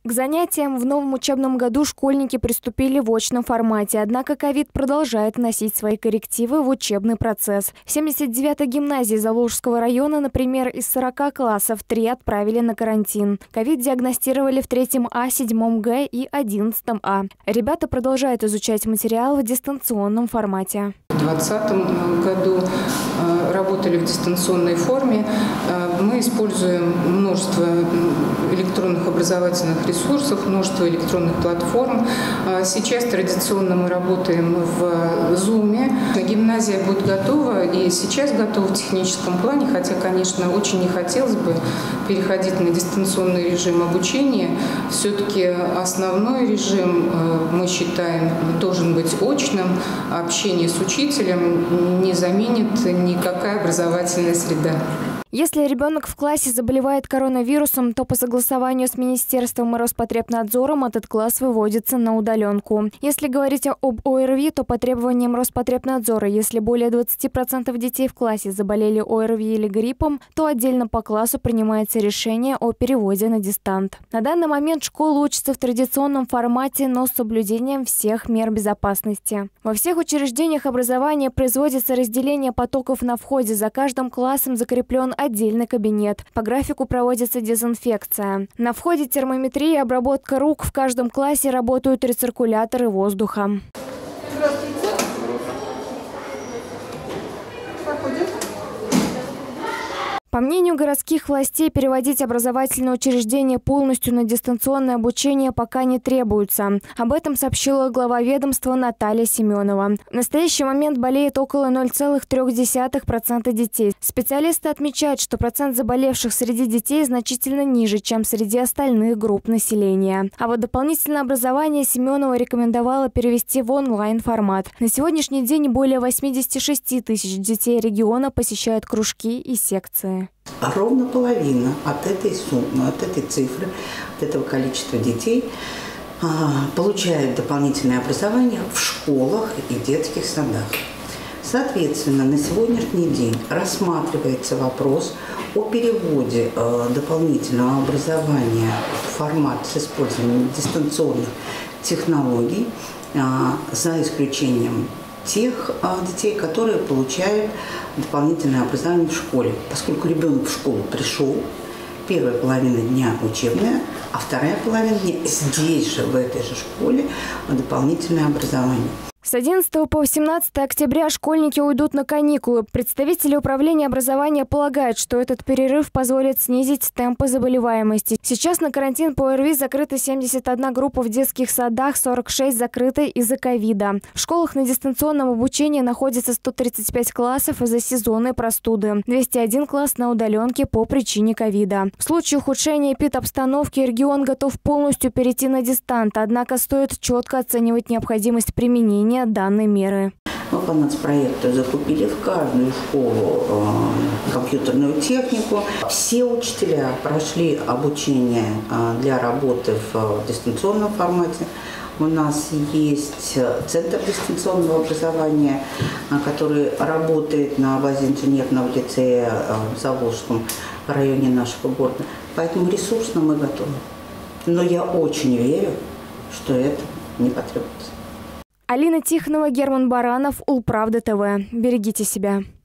К занятиям в новом учебном году школьники приступили в очном формате, однако ковид продолжает вносить свои коррективы в учебный процесс. В 79-й гимназии Заволжского района, например, из 40 классов 3 отправили на карантин. Ковид диагностировали в 3 А, 7 Г и 11 А. Ребята продолжают изучать материал в дистанционном формате. В 2020 году работали в дистанционной форме. Мы используем множество электронных образовательных ресурсов, множество электронных платформ. Сейчас традиционно мы работаем в Zoom. Гимназия будет готова и сейчас готова в техническом плане, хотя, конечно, очень не хотелось бы переходить на дистанционный режим обучения. Все-таки основной режим, мы считаем, должен быть очным. Общение с учителем не заменит никакая образовательная среда. Если ребенок в классе заболевает коронавирусом, то по согласованию с Министерством и Роспотребнадзором этот класс выводится на удаленку. Если говорить об ОРВИ, то по требованиям Роспотребнадзора, если более 20% детей в классе заболели ОРВИ или гриппом, то отдельно по классу принимается решение о переводе на дистант. На данный момент школа учится в традиционном формате, но с соблюдением всех мер безопасности. Во всех учреждениях образования производится разделение потоков на входе. За каждым классом закреплен отдельный кабинет. По графику проводится дезинфекция. На входе термометрия и обработка рук. В каждом классе работают рециркуляторы воздуха. Здравствуйте. Проходим. По мнению городских властей, переводить образовательное учреждение полностью на дистанционное обучение пока не требуется. Об этом сообщила глава ведомства Наталья Семенова. В настоящий момент болеет около 0,3% детей. Специалисты отмечают, что процент заболевших среди детей значительно ниже, чем среди остальных групп населения. А вот дополнительное образование Семенова рекомендовала перевести в онлайн-формат. На сегодняшний день более 86 тысяч детей региона посещают кружки и секции. Ровно половина от этой суммы, от этой цифры, от этого количества детей получают дополнительное образование в школах и детских садах. Соответственно, на сегодняшний день рассматривается вопрос о переводе дополнительного образования в формат с использованием дистанционных технологий, за исключением тех детей, которые получают дополнительное образование в школе. Поскольку ребенок в школу пришел, первая половина дня учебная, а вторая половина дня здесь же, в этой же школе, дополнительное образование. С 11 по 18 октября школьники уйдут на каникулы. Представители управления образования полагают, что этот перерыв позволит снизить темпы заболеваемости. Сейчас на карантин по ОРВИ закрыты 71 группа в детских садах, 46 закрыты из-за ковида. В школах на дистанционном обучении находится 135 классов из-за сезонной простуды, 201 класс на удаленке по причине ковида. В случае ухудшения эпидобстановки регион готов полностью перейти на дистант, однако стоит четко оценивать необходимость применения данной меры. Мы по нацпроекту закупили в каждую школу компьютерную технику. Все учителя прошли обучение для работы в дистанционном формате. У нас есть центр дистанционного образования, который работает на базе инженерного лицея в Заволжском районе нашего города. Поэтому ресурсно мы готовы. Но я очень верю, что это не потребуется. Алина Тихонова, Герман Баранов, Улправда ТВ. Берегите себя.